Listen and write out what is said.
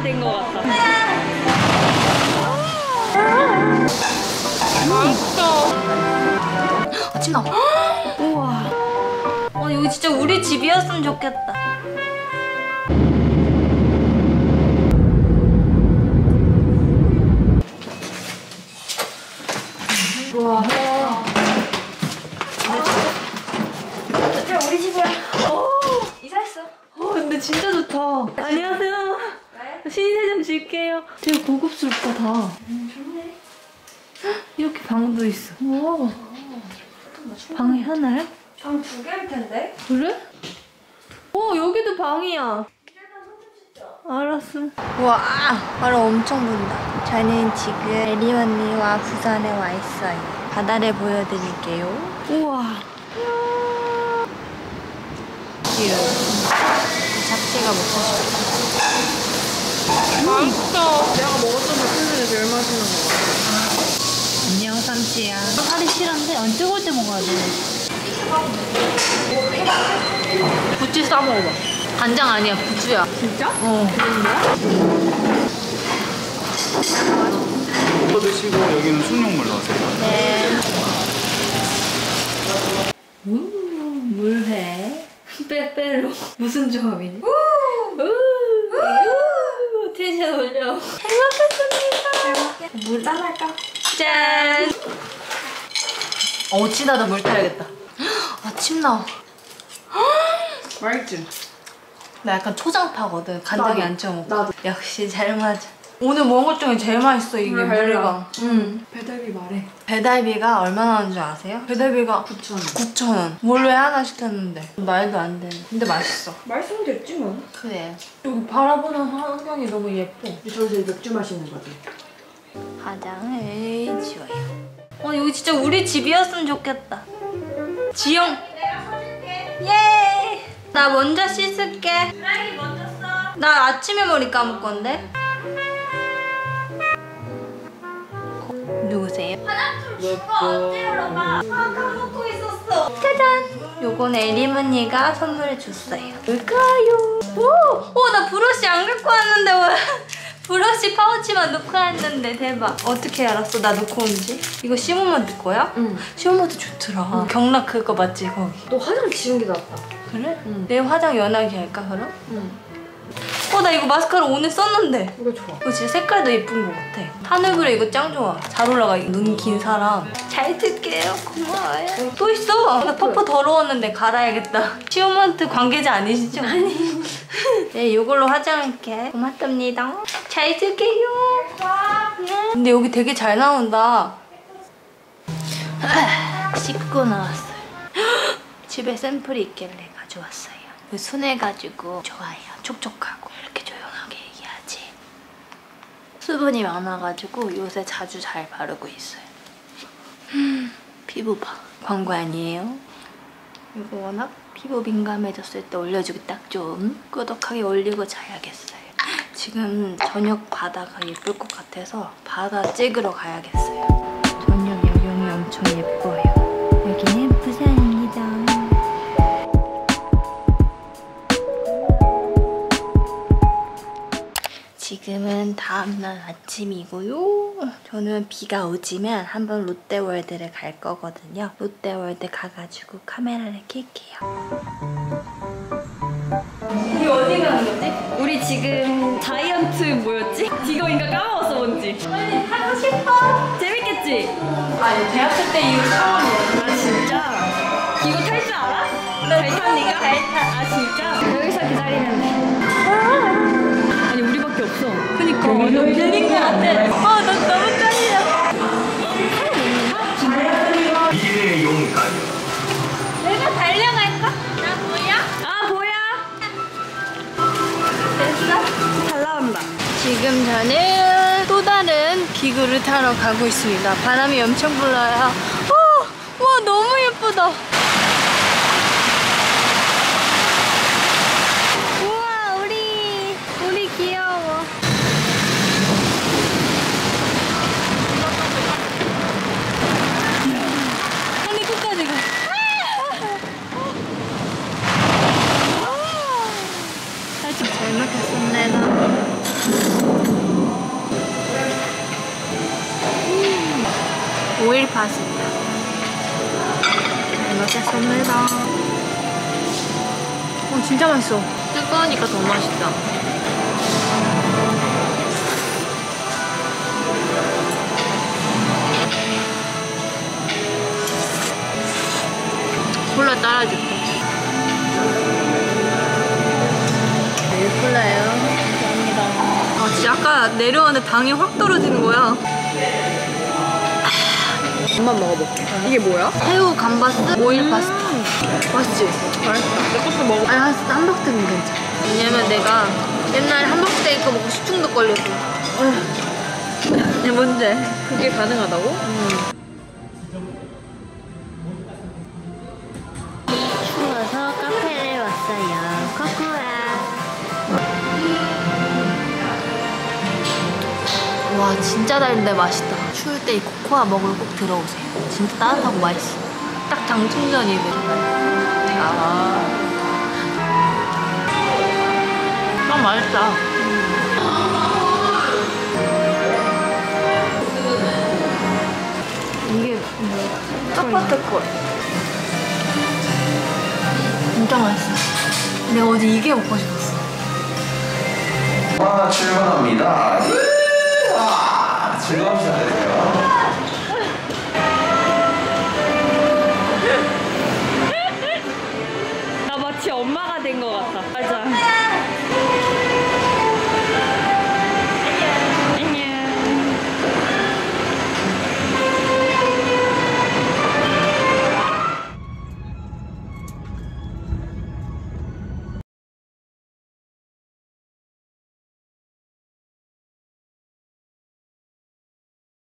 된 것 같다. 맛있어. 진아. 우와. 여기 진짜 우리 집이었으면 좋겠다. 우와. 우리 집이야. 이사했어. 근데 진짜 좋다. 안녕하세요. 네? 신세 좀 줄게요. 되게 고급스럽다 다. 좋네. 이렇게 방도 있어. 와. 방이 하나야? 방 2개일 텐데? 그래? 여기도 방이야. 알았어. 우와, 바로 엄청 분다. 저는 지금 에리 언니와 부산에 와 있어요. 바다를 보여드릴게요. 우와. 귀여워. 잡채가 먹고 싶어. 맛있어. 내가 먹었던 것 중에 제일 맛있는 거 같아. 안녕, 삼치야. 살이 실한데 뜨거울 때 먹어야 돼. 부추 싸 먹어봐. 간장 아니야, 부추야. 진짜? 그런가? 이거 드시고 여기는 숭늉물 넣으세요. 네. 물회. 빼빼로. 무슨 조합이니? 텐션 올려. 행복했습니다. 물 따라할까? 짠! 진하다. 물 타야겠다. 침 나와. 맛있지? 나 약간 초장파거든. 간장에 나도. 안 찍어 먹고. 나도. 역시 잘 맞아. 오늘 먹은 것 중에 제일 맛있어, 이게 물회가. 배달비 말해. 배달비가 얼마나 하는 줄 아세요? 배달비가 9,000원. 9,000원. 물회 하나 시켰는데 말도 안 되네. 근데 맛있어. 맛있으면 됐지 뭐. 그래. 여기 바라보는 환경이 너무 예뻐. 저기서 맥주 마시는 거지. 화장을 지워요. 여기 진짜 우리 집이었으면 좋겠다. 지영. 내가 사줄게. 예. 나 먼저 씻을게. 사랑이 먼저 써. 나 아침에 머리 감을 건데. 누구세요? 화장품 준거 언제 열어봐. 까먹고 있었어. 짜잔! 요건 에리머니가 선물해 줬어요. 뭘까요? 나 브러쉬 안 갖고 왔는데 왜? 브러쉬 파우치만 넣고 왔는데 대박. 어떻게 알았어? 나 넣고 온지? 이거 시모모드 거야? 응. 시모모드 좋더라. 경락 그거 맞지 거기? 너 화장 지운 게 낫다. 그래? 응. 내 화장 연하게 할까 그럼? 응. 나 이거 마스카라 오늘 썼는데. 이거 좋아. 이거 진짜 색깔도 예쁜 것 같아. 하늘그레 이거 짱 좋아. 잘 올라가. 눈 긴 사람. 잘 쓸게요. 고마워요. 또 있어. 나 퍼퍼 더러웠는데 갈아야겠다. 시오먼트 관계자 아니시죠? 아니. 네, 이걸로 화장할게. 고맙답니다. 잘 쓸게요. 근데 여기 되게 잘 나온다. 씻고 나왔어요. 집에 샘플이 있길래 가져왔어요. 순해가지고 좋아요. 촉촉하고. 이렇게 조용하게 얘기하지. 수분이 많아가지고 요새 자주 잘 바르고 있어요. 피부 봐. 광고 아니에요? 이거 워낙 피부 민감해졌을 때 올려주기 딱 좋은 꾸덕하게 올리고 자야겠어요. 지금 저녁 바다가 예쁠 것 같아서 바다 찍으러 가야겠어요. 저녁 야경이 엄청 예뻐요. 여기는 부산입니다. 지금은 다음날 아침이고요. 저는 비가 오지면 한번 롯데월드를 갈 거거든요. 롯데월드 가가지고 카메라를 켤게요. 우리 어디 가는 거지? 우리 지금 자이언트 뭐였지? 디거인가 까먹었어 뭔지. 빨리 하고 싶어. 재밌겠지? 아니 대학교 때 이후 처음이야. 아 진짜? 이거 탈 줄 알아? 잘 타, 니가? 잘 타. 아 진짜? 여기서 기다리면 돼. 아니 우리밖에 없어. 그니까 너무 들린 것 같아. 나 너무 떨려. 미래의 용가요. 내가 달려갈까? 나 뭐야? 아 보여? 됐어? 잘 나온다. 지금 저는 또 다른 기구를 타러 가고 있습니다. 바람이 엄청 불어요. 와 너무 예쁘다. 우와 우리 귀여워. 아니 끝까지 가. 잘 먹겠습니다. 먹겠습니다. 진짜 맛있어. 뜨거우니까 더 맛있다. 콜라 따라줄게. 콜라예요. 감사합니다. 진짜 아까 내려왔는데 당이 확 떨어지는 거야. 한번 먹어볼게. 이게 뭐야? 새우 감바스 오일 파스타. 맛있지? 맛있어. 내 것도 먹어. 아니 함박스는 괜찮아. 왜냐면 내가 옛날에 함박스테이크 먹고 식중독 걸렸어. 이게 뭔지? 그게 가능하다고? 추워서 카페를 왔어요. 코코아. 와 진짜 달는데 맛있다. 추울 때 이 코코아 먹으러 꼭 들어오세요. 진짜 따뜻하고 맛있어. 딱 장충전이네. 딱 맛있다. 이게 뭐야? 짜파테콜. 진짜 맛있어. 내가 어제 이게 먹고 싶었어. 출근합니다. 즐거운 시간 되세요.